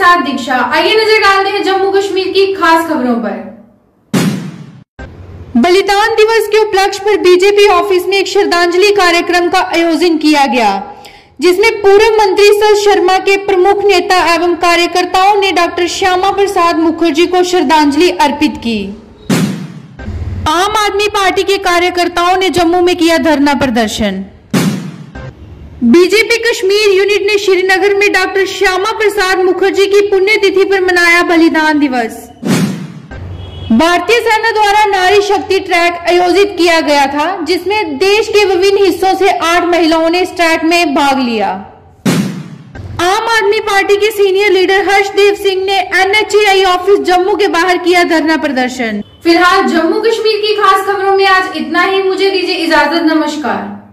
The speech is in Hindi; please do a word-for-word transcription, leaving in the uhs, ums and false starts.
साथ दीक्षा। आइए नजर डालते हैं जम्मू कश्मीर की खास खबरों पर। बलिदान दिवस के उपलक्ष्य पर बीजेपी ऑफिस में एक श्रद्धांजलि कार्यक्रम का आयोजन किया गया, जिसमें पूर्व मंत्री सर शर्मा के प्रमुख नेता एवं कार्यकर्ताओं ने डॉक्टर श्यामा प्रसाद मुखर्जी को श्रद्धांजलि अर्पित की। आम आदमी पार्टी के कार्यकर्ताओं ने जम्मू में किया धरना प्रदर्शन। बीजेपी कश्मीर यूनिट ने श्रीनगर में डॉक्टर श्यामा प्रसाद मुखर्जी की पुण्यतिथि पर मनाया बलिदान दिवस। भारतीय सेना द्वारा नारी शक्ति ट्रैक आयोजित किया गया था, जिसमें देश के विभिन्न हिस्सों से आठ महिलाओं ने इस ट्रैक में भाग लिया। आम आदमी पार्टी के सीनियर लीडर हर्षदेव सिंह ने N H A I office Jammu के बाहर किया धरना प्रदर्शन। फिलहाल जम्मू कश्मीर की खास खबरों में आज इतना ही। मुझे दीजिए इजाजत। नमस्कार।